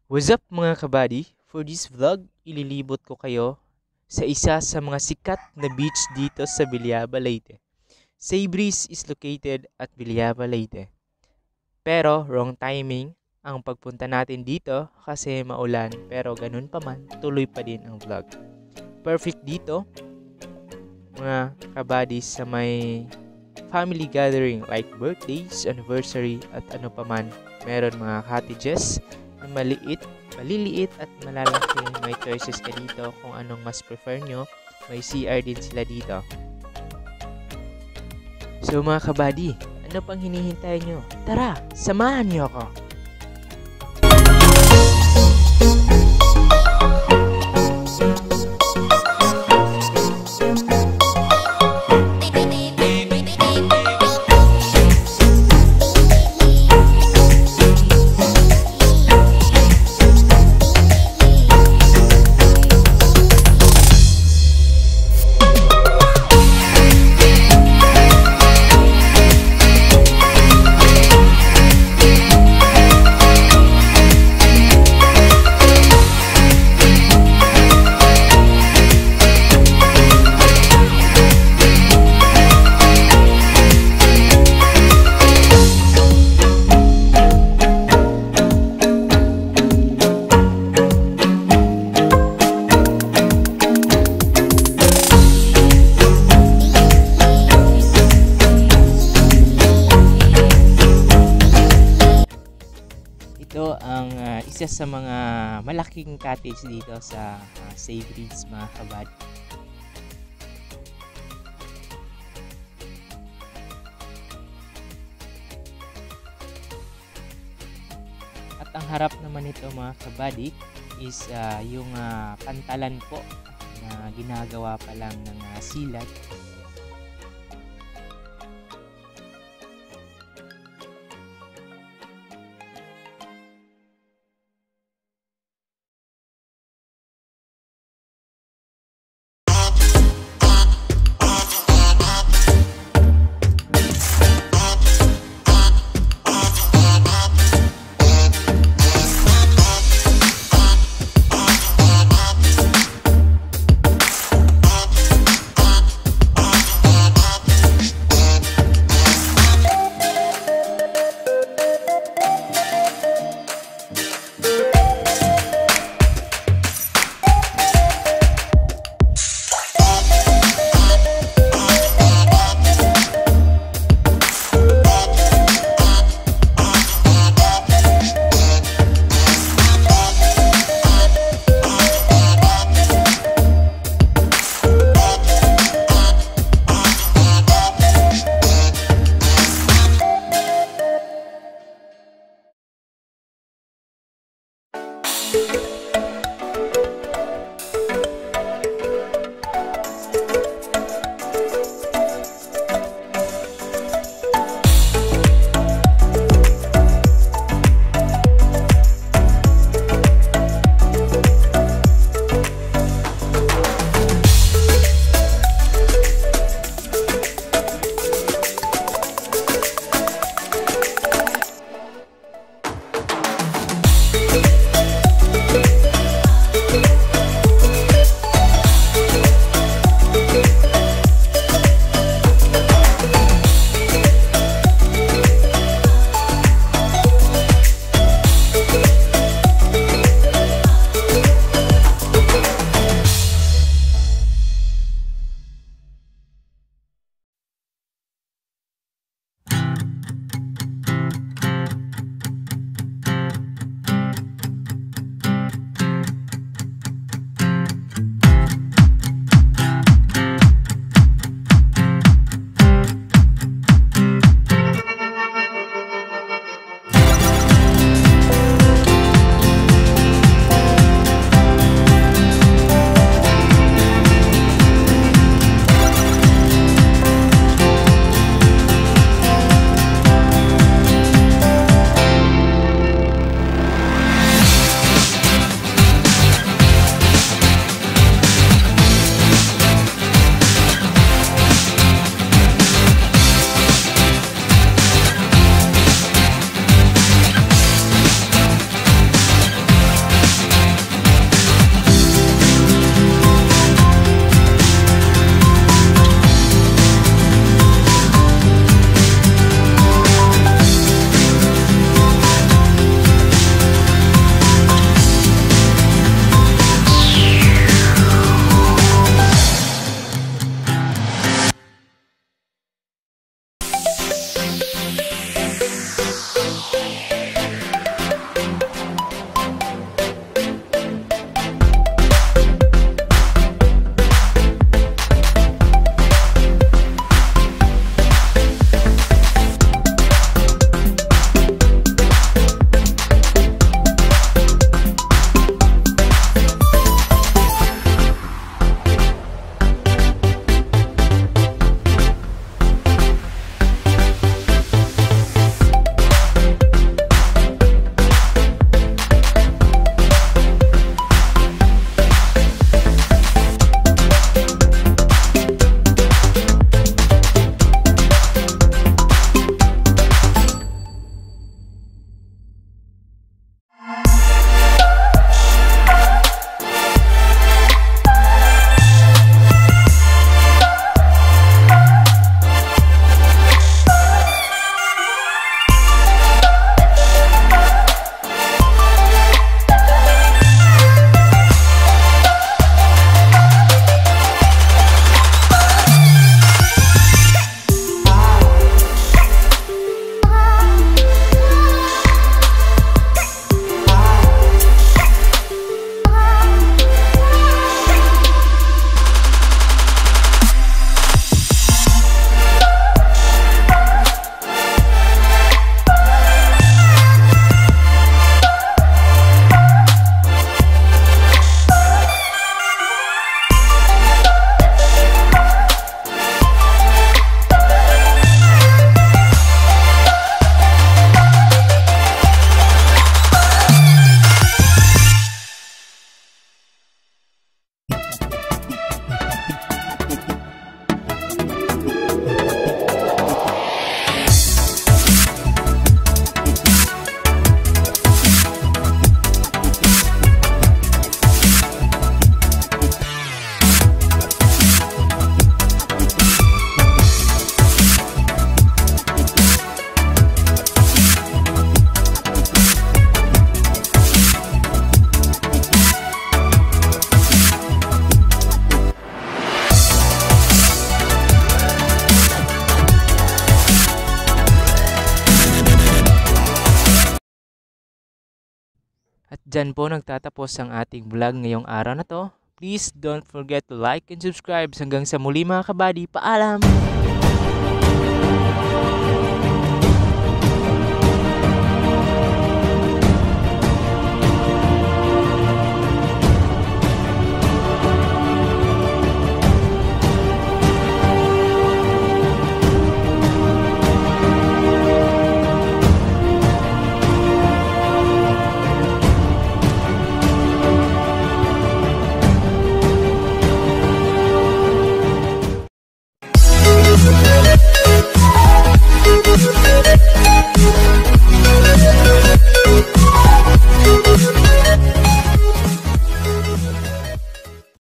What's up mga kabady? For this vlog, ililibot ko kayo sa isa sa mga sikat na beach dito sa Villaba, Leyte. Sea Breeze is located at Villaba, Leyte. Pero wrong timing ang pagpunta natin dito kasi maulan, pero ganun pa man, tuloy pa din ang vlog. Perfect dito mga kabady sa may family gathering like birthdays, anniversary at ano pa man. Meron mga cottages na maliliit at malalaki. May choices ka dito kung anong mas prefer nyo. May CR din sila dito. So mga kabady, ano pang hinihintay nyo? Tara, samahan nyo ako! Ito ang isa sa mga malaking cottage dito sa Sea Breeze mga kabady. At ang harap naman nito mga kabady is yung pantalan po na ginagawa pa lang ng silad. Diyan po nagtatapos ang ating vlog ngayong araw na to. Please don't forget to like and subscribe. Hanggang sa muli mga kabady. Paalam!